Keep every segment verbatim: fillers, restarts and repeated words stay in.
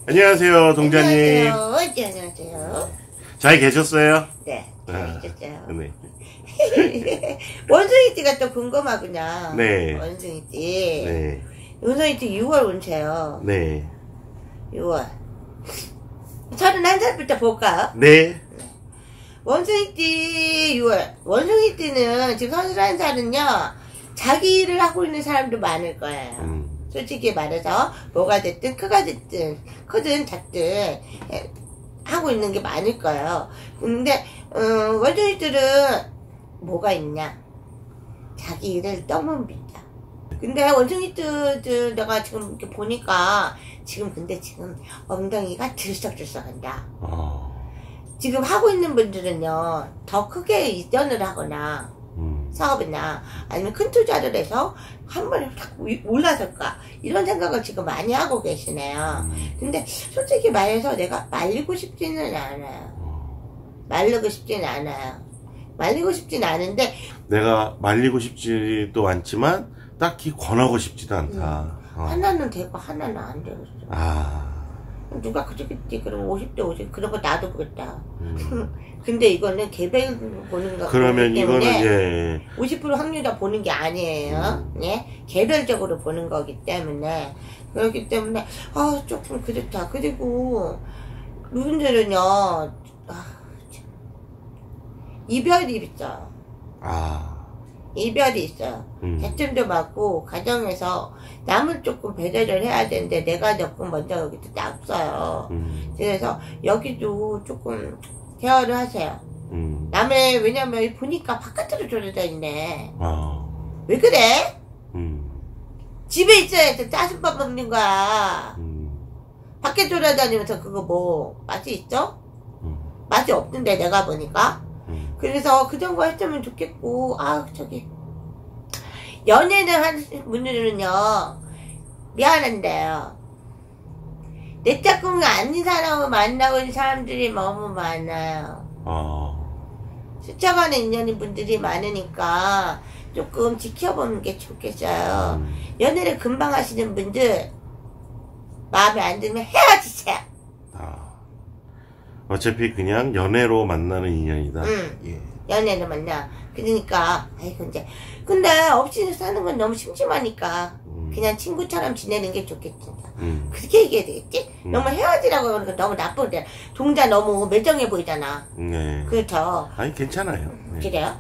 안녕하세요, 동자님. 안녕하세요. 안녕하세요. 잘 계셨어요? 네, 잘 계셨어요. 아, 네. 원숭이띠가 또 궁금하구나. 네. 원숭이띠. 네. 원숭이띠 유월 운세요. 네. 유월. 서른한 살부터 볼까요? 네. 원숭이띠 유월. 원숭이띠는 지금 서른한 살은요, 자기 일을 하고 있는 사람도 많을 거예요. 음. 솔직히 말해서 뭐가 됐든 크가 됐든 크든 작든 하고 있는 게 많을 거예요. 근데 음, 원숭이들은 뭐가 있냐, 자기 일을 너무 믿다. 근데 원숭이들 내가 지금 이렇게 보니까 지금 근데 지금 엉덩이가 들썩들썩한다. 어. 지금 하고 있는 분들은요, 더 크게 이전을 하거나 음. 사업이나 아니면 큰 투자를 해서 한 번에 탁 올라설까 이런 생각을 지금 많이 하고 계시네요. 음. 근데 솔직히 말해서 내가 말리고 싶지는 않아요. 말리고 싶지는 않아요. 말리고 싶지는 않은데 내가 말리고 싶지도 않지만 딱히 권하고 싶지도 않다. 음. 어. 하나는 되고 하나는 안 되고 있어. 아. 누가 그러겠지. 그러면 오십 대 오십 그런 거 나도 그랬다. 음. 근데 이거는 개별 보는 거 그러면 이거는 예. 오십 퍼센트 확률로 보는 게 아니에요. 음. 예? 개별적으로 보는 거기 때문에 그렇기 때문에 아 조금 그렇다. 그리고 누군들은요 아, 이별이 있어요. 아. 이별이 있어요. 음. 대뜸도 맞고 가정에서 남은 조금 배려를 해야 되는데 내가 조금 먼저 여기도 납어요. 음. 그래서 여기도 조금 케어를 하세요. 음. 남의 왜냐면 보니까 바깥으로 돌아다 있네. 아. 왜 그래? 음. 집에 있어야 짜증밥 먹는 거야. 음. 밖에 돌아다니면서 그거 뭐 맛이 있어? 음. 맛이 없는데 내가 보니까. 음. 그래서 그런 거 했으면 좋겠고 아 저기 연애를 하는 분들은요 미안한데요, 내 짝꿍이 아닌 사람을 만나고 있는 사람들이 너무 많아요. 어. 스쳐가는 인연인 분들이 많으니까 조금 지켜보는 게 좋겠어요. 음. 연애를 금방 하시는 분들 마음에 안 들면 헤어지세요. 아. 어차피 그냥 연애로 만나는 인연이다. 응. 예. 연애로 만나. 그러니까 아이고 이제 근데 없이 사는 건 너무 심심하니까 음. 그냥 친구처럼 지내는 게 좋겠지. 음. 그렇게 얘기해야 되겠지? 음. 너무 헤어지라고 그러니까 너무 나쁘대. 동자 너무 매정해 보이잖아. 네. 그렇죠. 아니 괜찮아요. 네. 그래요?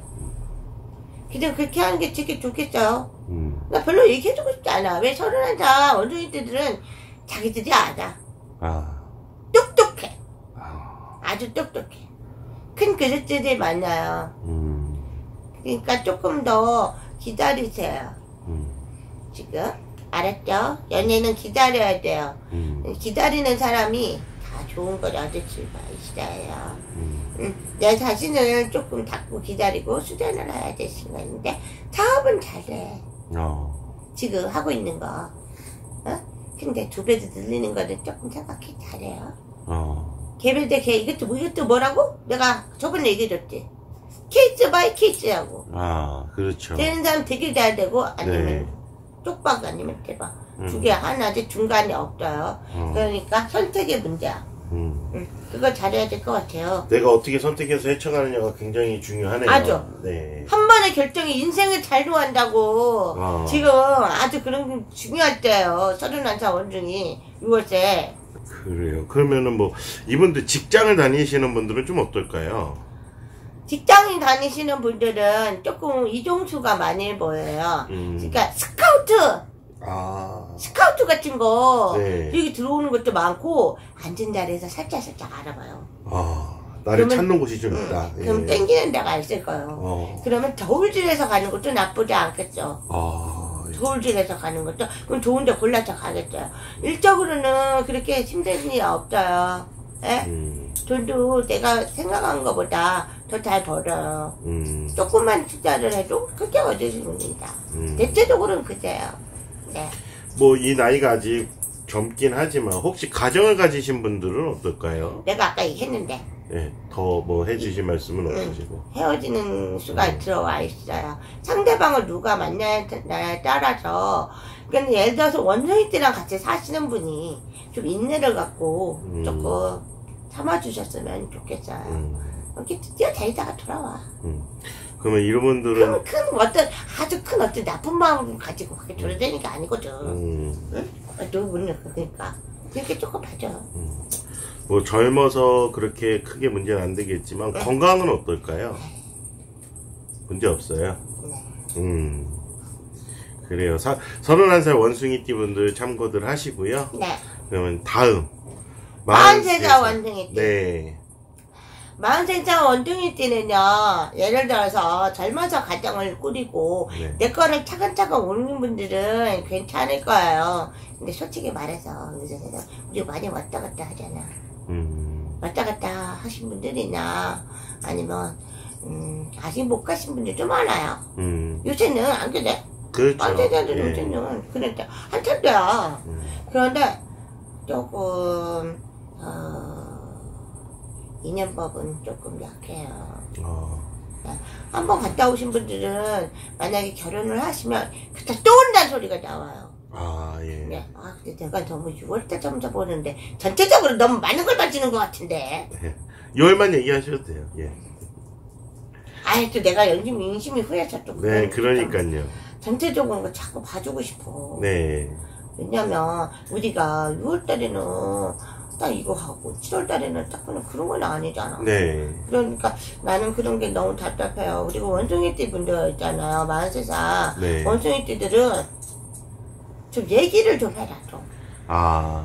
그냥 그렇게 하는 게 되게 좋겠어요. 음. 나 별로 얘기해주고 싶지 않아. 왜 서른한 살 원숭이들은 자기들이 알아. 아. 똑똑해. 아. 아주 똑똑해. 큰 그릇들이 많아요. 음. 그러니까 조금 더 기다리세요. 음. 지금 알았죠? 연애는 기다려야 돼요. 음. 기다리는 사람이 다 좋은 걸 얻을 수가 있어요. 음. 음. 내 자신을 조금 닫고 기다리고 수련을 해야 될 수가 있는데 사업은 잘해. 어. 지금 하고 있는 거. 어? 근데 두 배도 늘리는 거는 조금 생각해 잘해요. 어. 개별 대 개 이것도 뭐 이것도 뭐라고? 내가 저번에 얘기해줬지. 케이스 바이 케이스라고. 아, 그렇죠. 되는 사람 되게 잘 되고, 아니면 네. 쪽박 아니면 대박. 음. 두 개 하나지 중간에 없어요. 음. 그러니까 선택의 문제야. 음. 음. 그거 잘해야 될 것 같아요. 내가 어떻게 선택해서 헤쳐가느냐가 굉장히 중요하네요. 아주. 네. 한 번의 결정이 인생을 잘로 한다고. 아. 지금 아주 그런 게 중요할 때예요. 서른한 살 원중이 유월세. 그래요. 그러면은 뭐, 이분들 직장을 다니시는 분들은 좀 어떨까요? 직장인 다니시는 분들은 조금 이종수가 많이 보여요. 음. 그러니까 스카우트, 아. 스카우트 같은 거 네. 여기 들어오는 것도 많고 앉은 자리에서 살짝 살짝 알아봐요. 아, 나를 그러면, 찾는 곳이 좀 있다. 음, 그럼 예. 땡기는 데가 있을 거예요. 어. 그러면 저울질해서 가는 것도 나쁘지 않겠죠. 아, 예. 저울질해서 가는 것도 그럼 좋은 데 골라서 가겠죠. 일적으로는 그렇게 힘든 일이 없어요. 예? 음. 돈도 내가 생각한 것보다 더 잘 벌어요. 음. 조금만 투자를 해도 크게 얻을 수 있습니다. 음. 대체적으로는 그래요. 네. 뭐 이 나이가 아직 젊긴 하지만 혹시 가정을 가지신 분들은 어떨까요? 내가 아까 얘기했는데 예, 더 뭐 해주실 말씀은 음, 없으시고. 헤어지는 수가 음. 들어와 있어요. 상대방을 누가 만나냐에 따라서, 그러니까 예를 들어서 원숭이띠랑 같이 사시는 분이 좀 인내를 갖고 음. 조금 참아주셨으면 좋겠어요. 음. 이렇게 뛰어다니다가 돌아와. 음. 그러면 이런 분들은 큰, 큰 어떤 아주 큰 어떤 나쁜 마음 가지고 그렇게 돌아다니는 게 아니거든. 음. 응? 누구는 그러니까 그렇게 조금 봐줘. 음. 뭐 젊어서 그렇게 크게 문제는 안 되겠지만 네. 건강은 어떨까요? 문제 없어요. 네. 음. 그래요. 사, 서른한 살 원숭이띠 분들 참고들 하시고요. 네. 그러면 다음 마흔세 살 원숭이띠. 네. 마흔세 살 원숭이띠는요, 예를 들어서 젊어서 가정을 꾸리고 네. 내 거를 차근차근 오는 분들은 괜찮을 거예요. 근데 솔직히 말해서 우리 많이 왔다 갔다 하잖아. 음. 왔다 갔다 하신 분들이나 아니면 음, 아직 못 가신 분들도 많아요. 음. 요새는 안 그래? 그렇죠. 마흔세 살들 예. 요새는 그런데 한참 돼요. 음. 그런데 조금 어, 인연법은 조금 약해요. 어. 한번 갔다 오신 분들은 만약에 결혼을 하시면 그때 또 온다는 소리가 나와요. 아, 예. 네. 아, 근데 내가 너무 유월달 점자 보는데 전체적으로 너무 많은 걸 빠지는 것 같은데. 네. 유월만 얘기하셔도 돼요. 예. 아이, 또 내가 연심 인심이 후회서 또. 네, 그러니까요. 전체적으로 자꾸 봐주고 싶어. 네. 왜냐면 우리가 유월달에는 딱 이거 하고 칠월달에는 딱 그런 건 아니잖아. 네. 그러니까 나는 그런 게 너무 답답해요. 그리고 원숭이띠 분들 있잖아요. 마흔세 살. 네. 원숭이띠들은 좀 얘기를 좀 해라, 좀. 아.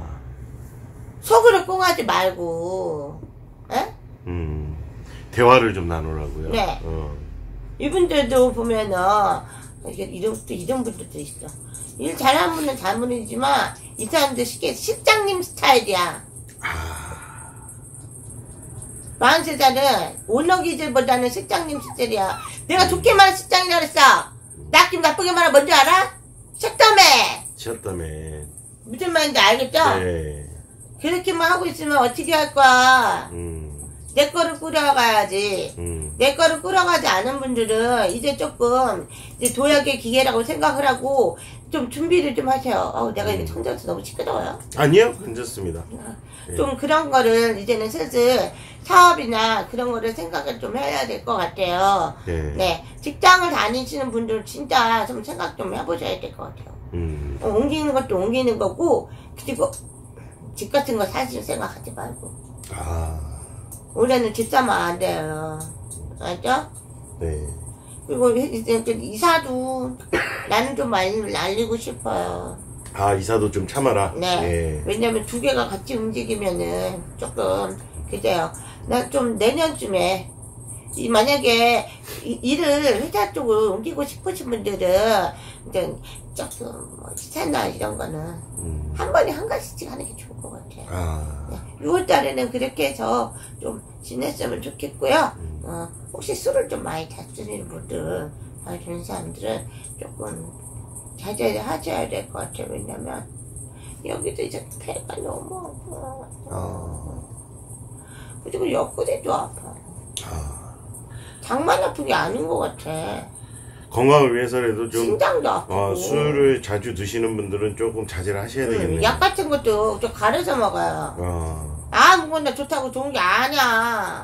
속으로 꽁하지 말고, 에? 음. 대화를 좀 나누라고요? 네. 어. 이분들도 보면은, 이게 이런, 또 이런 분들도 있어. 일 잘하는 분은 잘못이지만, 이 사람들 쉽게 실장님 스타일이야. 아. 마흔세 살은 오너기질보다는 실장님 스타일이야. 내가 좋게 말한 실장이라 그랬어. 나낌 나쁘게 말하면 뭔지 알아? 셨다며! 셨다며. 무슨 말인지 알겠죠? 네. 그렇게만 하고 있으면 어떻게 할 거야? 음. 내 거를 꾸려가야지. 음. 내 거를 꾸려가지 않은 분들은 이제 조금 이제 도약의 기계라고 생각을 하고 좀 준비를 좀 하세요. 어우, 내가 이게 청자에서 너무 시끄러워요? 아니요, 괜찮습니다. 네. 좀 그런 거를 이제는 슬슬 사업이나 그런 거를 생각을 좀 해야 될 것 같아요. 네. 네. 직장을 다니시는 분들 진짜 좀 생각 좀 해보셔야 될 것 같아요. 음. 어, 옮기는 것도 옮기는 거고, 그리고 집 같은 거 사실 생각하지 말고. 아. 올해는 집 사면 안 돼요. 알죠? 네. 그리고 이제 이사도 나는 좀 알, 알리고 싶어요. 아, 이사도 좀 참아라? 네. 네. 왜냐면 두 개가 같이 움직이면은 조금, 그래요. 나 좀 내년쯤에, 이 만약에 이, 일을 회사 쪽으로 옮기고 싶으신 분들은, 이제 조금 뭐 시차나 이런 거는 음. 한 번에 한 가지씩 하는 게 좋을 것 같아요. 아. 네. 유월달에는 그렇게 해서 좀 지냈으면 좋겠고요. 음. 어, 혹시 술을 좀 많이 다스리는 분들, 그런 사람들은 조금 자제를 하셔야 될 것 같아요. 왜냐면 여기도 이제 배가 너무 아파. 아. 그리고 옆구리도 아파. 아. 장만 아픈 게 아닌 것 같아. 건강을 위해서라도 좀 심장도 아프고. 어, 술을 자주 드시는 분들은 조금 자제를 하셔야 되겠네요. 음, 약 같은 것도 좀 가려서 먹어요. 어. 아무거나 좋다고 좋은 게 아니야.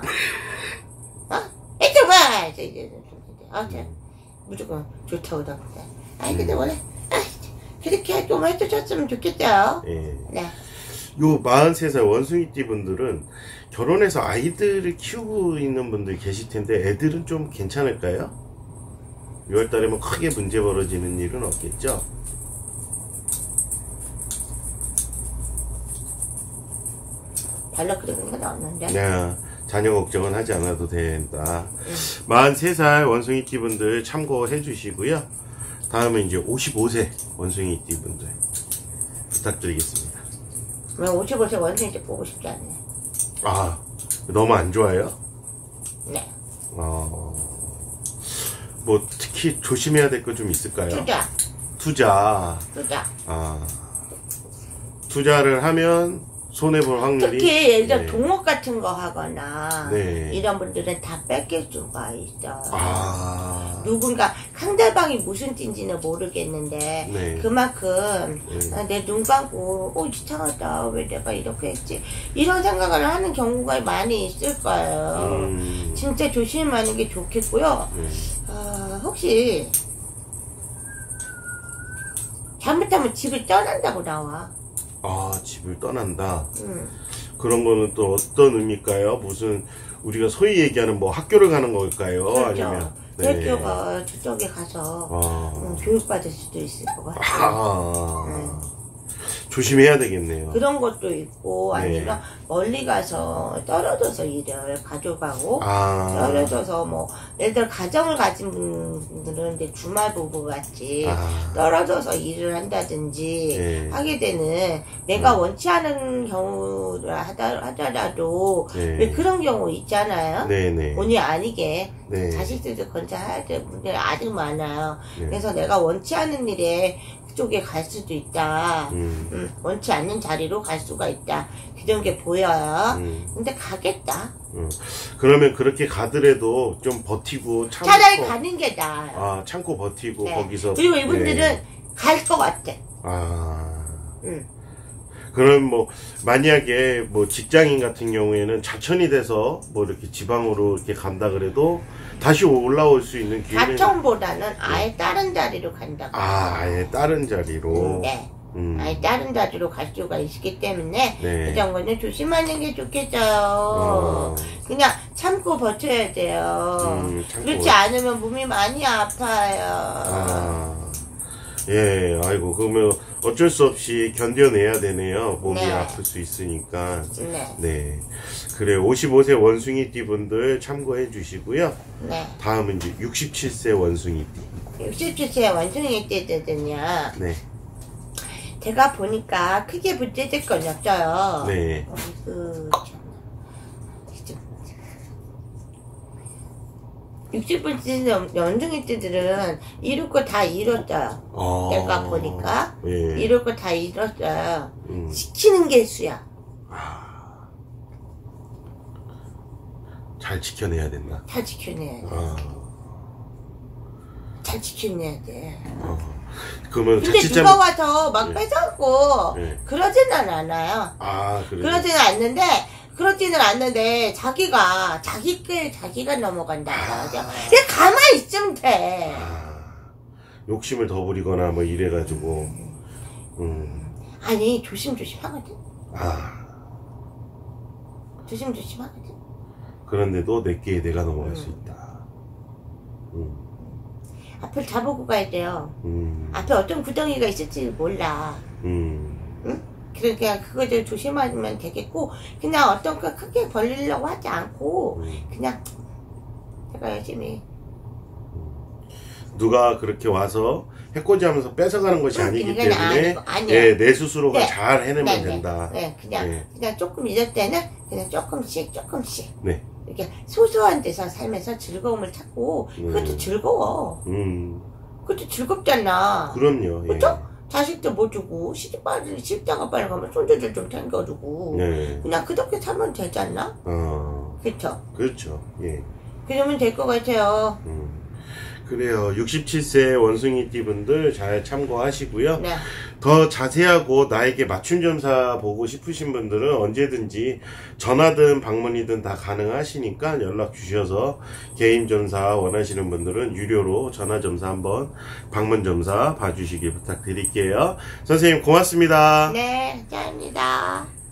어? 이쪽 봐! 이제, 이제, 아, 자, 무조건 좋다고 다 그래. 아니, 근데 원래, 아, 그렇게 좀 해주셨으면 좋겠어요. 예. 네. 요 마흔세 살 원숭이띠 분들은 결혼해서 아이들을 키우고 있는 분들 계실 텐데 애들은 좀 괜찮을까요? 유월달에 뭐 크게 문제 벌어지는 일은 없겠죠? 별로 그런 건 없는데. 네, 자녀 걱정은 하지 않아도 된다. 응. 마흔세 살 원숭이띠 분들 참고해 주시고요. 다음에 이제 오십오 세 원숭이띠 분들 부탁드리겠습니다. 왜 오십오 세 원숭이띠 보고 싶지 않네. 아, 너무 안 좋아요? 네. 어, 뭐 특히 조심해야 될 거 좀 있을까요? 투자. 투자. 투자. 아, 투자를 하면 손해볼 확률이. 특히 예를 들어 네. 동업 같은 거 하거나 네. 이런 분들은 다 뺏길 수가 있어. 아. 누군가 상대방이 무슨 띠인지는 모르겠는데 네. 그만큼 네. 내 눈 감고 어 이상하다 왜 내가 이렇게 했지 이런 생각을 하는 경우가 많이 있을 거예요. 음. 진짜 조심하는 게 좋겠고요. 네. 아, 혹시 잘못하면 집을 떠난다고 나와. 아, 집을 떠난다. 음. 그런 거는 또 어떤 의미일까요? 무슨 우리가 소위 얘기하는 뭐 학교를 가는 걸까요? 그렇죠. 아니면 네. 대학교가 저쪽에 가서 아. 음, 교육받을 수도 있을 것 같아요. 아. 음. 조심해야 되겠네요. 그런 것도 있고 네. 아니면 멀리 가서 떨어져서 일을 가져가고 아. 떨어져서 뭐 예를 들어 가정을 가진 분들은 이제 주말 부부 같이 아. 떨어져서 일을 한다든지 네. 하게 되는 내가 원치 않은 경우를 하다, 하더라도 네. 왜 그런 경우 있잖아요. 네네. 본의 아니게 네. 자식들도 건사해야 될 분들이 아직 많아요. 네. 그래서 내가 원치 않은 일에 그쪽에 갈 수도 있다. 음. 음, 원치 않는 자리로 갈 수가 있다. 그런 게 보여요. 음. 근데 가겠다. 음. 그러면 그렇게 가더라도 좀 버티고 참고. 차라리 가는 게 나아요. 아, 참고 버티고 네. 거기서. 그리고 이분들은 네. 갈 것 같아. 아. 음. 그럼 뭐 만약에 뭐 직장인 같은 경우에는 자천이 돼서 뭐 이렇게 지방으로 이렇게 간다 그래도 다시 올라올 수 있는 기회는. 자청보다는 아예 다른 자리로 간다고. 아, 아예 다른 자리로. 음, 네. 음. 아예 다른 자리로 갈 수가 있기 때문에 네. 이런 거는 조심하는 게 좋겠어요. 어. 그냥 참고 버텨야 돼요. 음, 참고 그렇지 버텨. 않으면 몸이 많이 아파요. 아. 예, 아이고, 그러면 어쩔 수 없이 견뎌내야 되네요. 몸이 네. 아플 수 있으니까. 네. 네. 그래, 오십오 세 원숭이띠 분들 참고해 주시고요. 네. 다음은 이제 육십칠 세 원숭이띠. 육십칠 세 원숭이 때거든요. 네. 제가 보니까 크게 문제될 건 없어요. 네. 어이구, 참. 육십 세 원숭이 때들은 이룰 거 다 이뤘어요. 아. 내가 보니까 예. 이룰 거 다 이뤘어요. 음. 지키는 게 수야. 아. 잘 지켜내야 된다. 다 지켜내야 돼. 아. 잘 지켜내야 돼. 어. 그러면 근데 자칫 누가 와서 막 네. 뺏어갖고 네. 그러지는 않아요. 아, 그래. 그러지는 않는데 그렇지는 않는데 자기가 자기 길 자기가 넘어간다. 아. 그냥 가만히 있으면 돼. 아, 욕심을 더 부리거나 뭐 이래가지고. 음. 아니 조심조심 하거든. 아. 조심조심 하거든. 그런데도 내게 내가 넘어갈 음. 수 있다. 음. 앞을 다 보고 가야 돼요. 음. 앞에 어떤 구덩이가 있을지 몰라. 음. 응? 그러니까 그거를 조심하면 되겠고 그냥 어떤 거 크게 벌리려고 하지 않고 음. 그냥 내가 열심히 누가 그렇게 와서 해코지 하면서 뺏어가는 것이 응, 아니기 그건 때문에 아니고, 아니에요. 예, 내 스스로가 네. 잘 해내면 네, 네. 된다. 네, 그냥 네. 그냥 조금 이럴 때는 그냥 조금씩 조금씩 네. 이렇게 소소한 데서 살면서 즐거움을 찾고 그것도 음. 즐거워. 음. 그것도 즐겁잖아. 그럼요. 예. 그렇죠? 자식도 뭐 주고 시집 빨리 시집장가 빨리 가면 손주들 좀 챙겨주고 네. 그냥 그렇게 살면 되지 않나? 어. 그렇죠? 그렇죠. 예. 그러면 될 것 같아요. 음. 그래요. 육십칠 세 원숭이띠 분들 잘 참고하시고요. 네. 더 자세하고 나에게 맞춤 점사 보고 싶으신 분들은 언제든지 전화든 방문이든 다 가능하시니까 연락 주셔서 개인 점사 원하시는 분들은 유료로 전화 점사 한번 방문 점사 봐주시길 부탁드릴게요. 선생님 고맙습니다. 네, 감사합니다.